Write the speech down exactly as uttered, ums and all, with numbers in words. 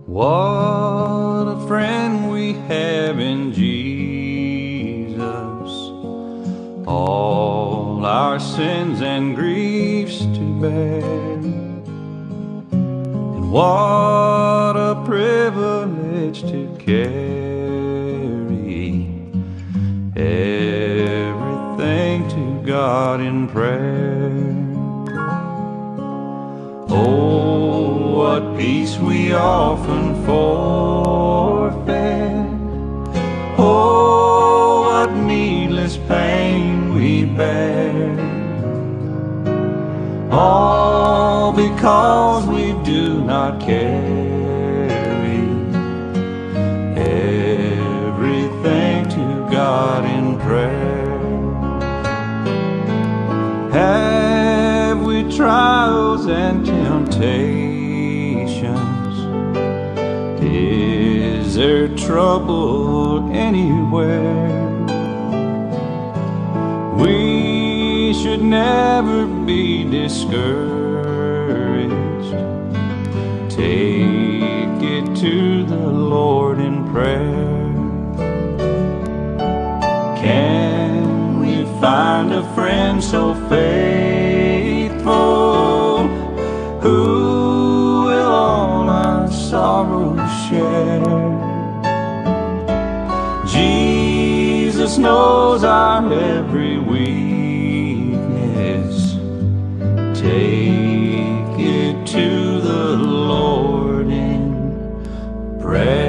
What a friend we have in Jesus, all our sins and griefs to bear. And what a privilege to carry everything to God in prayer. Oh, what peace we often forfeit. Oh, what needless pain we bear. All because we do not carry everything to God in prayer. Have we trials and temptations? Is there trouble anywhere? We should never be discouraged. Take it to the Lord in prayer. Can we find a friend so faithful, who will all our sorrows share? Jesus knows our every weakness. Take it to the Lord in prayer.